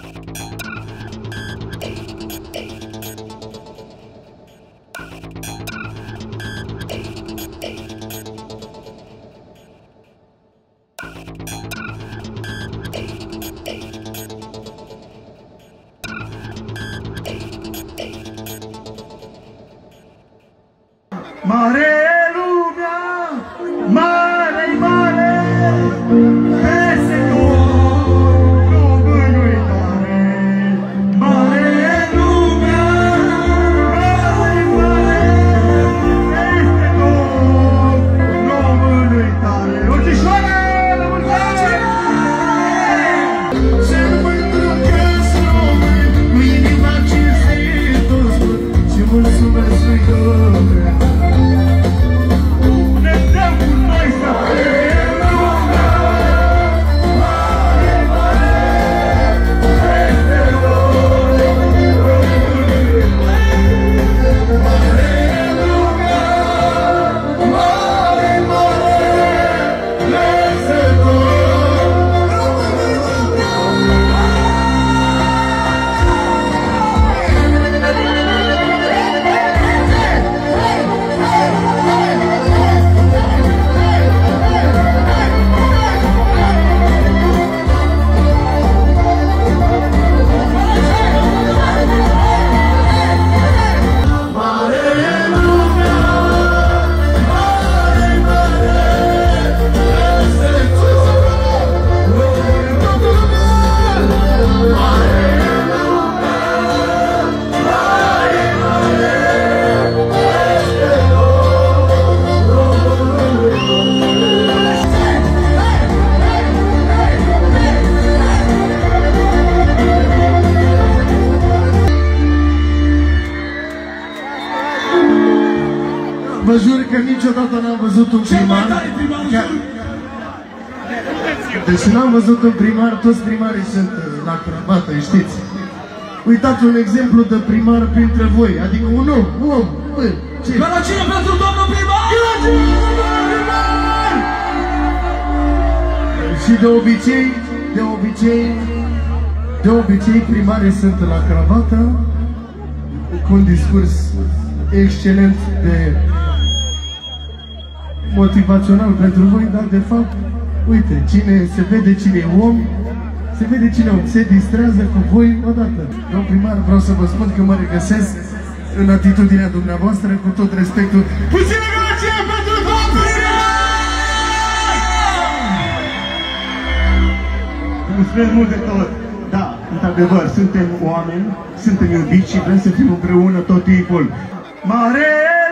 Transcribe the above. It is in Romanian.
Mare lumea, mare, mare, peste tot, Românul-i tare. Mare lumea, mare, mare, peste tot, Românul-i tare. Oțișoare, la mulți ani! Se mândră că-s român, cu inima cinstită spun și mulțumesc lui Dumnezeu. Vă jur că niciodată n-am văzut un primar. Deci n-am văzut un primar, toți primarii sunt la crăbată, știți. Uitați un exemplu de primar printre voi, adică un om, bă, ce? Gălăcie pentru domnul primar! Și de obicei primarii sunt la cravată, cu un discurs excelent de motivațional pentru voi, dar de fapt, uite, se vede cine e om, se distrează cu voi odată. Domnul primar, vreau să vă spun că mă regăsesc în atitudinea dumneavoastră, cu tot respectul. Puțină gălăcie pentru domnul primar! Mulțumesc mult de tot! Da, într-adevăr, suntem oameni, suntem iubiți și vrem să fim împreună tot timpul. Mare!